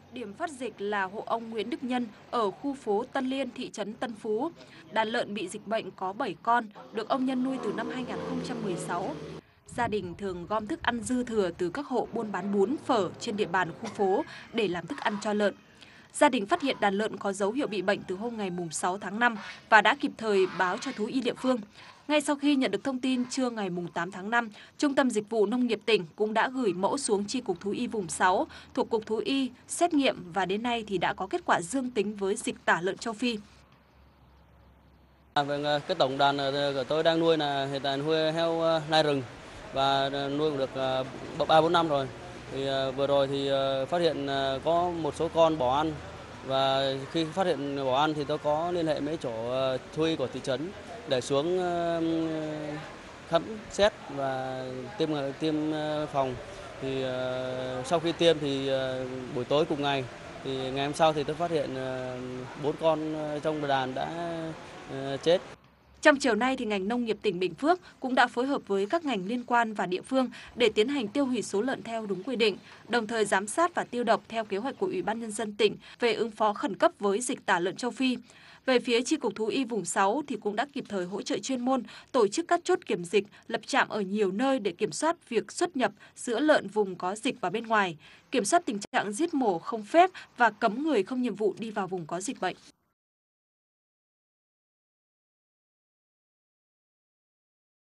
Điểm phát dịch là hộ ông Nguyễn Đức Nhân ở khu phố Tân Liên, thị trấn Tân Phú. Đàn lợn bị dịch bệnh có 7 con, được ông Nhân nuôi từ năm 2016. Gia đình thường gom thức ăn dư thừa từ các hộ buôn bán bún, phở trên địa bàn khu phố để làm thức ăn cho lợn. Gia đình phát hiện đàn lợn có dấu hiệu bị bệnh từ hôm ngày 6 tháng 5 và đã kịp thời báo cho thú y địa phương. Ngay sau khi nhận được thông tin, trưa ngày 8 tháng 5, Trung tâm Dịch vụ Nông nghiệp tỉnh cũng đã gửi mẫu xuống Chi cục Thú y vùng 6 thuộc Cục Thú y xét nghiệm và đến nay thì đã có kết quả dương tính với dịch tả lợn châu Phi. Vâng, cái tổng đàn của tôi đang nuôi là hiện tại nuôi heo lai rừng và nuôi cũng được 3-4 năm rồi. Thì vừa rồi thì phát hiện có một số con bỏ ăn và khi phát hiện bỏ ăn thì tôi có liên hệ với chỗ thú y của thị trấn để xuống khám xét và tiêm phòng. Thì sau khi tiêm thì buổi tối cùng ngày thì ngày hôm sau thì tôi phát hiện 4 con trong đàn đã chết. Trong chiều nay, thì ngành nông nghiệp tỉnh Bình Phước cũng đã phối hợp với các ngành liên quan và địa phương để tiến hành tiêu hủy số lợn theo đúng quy định, đồng thời giám sát và tiêu độc theo kế hoạch của Ủy ban Nhân dân tỉnh về ứng phó khẩn cấp với dịch tả lợn châu Phi. Về phía Chi cục Thú y vùng 6 thì cũng đã kịp thời hỗ trợ chuyên môn, tổ chức các chốt kiểm dịch, lập trạm ở nhiều nơi để kiểm soát việc xuất nhập giữa lợn vùng có dịch vào bên ngoài, kiểm soát tình trạng giết mổ không phép và cấm người không nhiệm vụ đi vào vùng có dịch bệnh.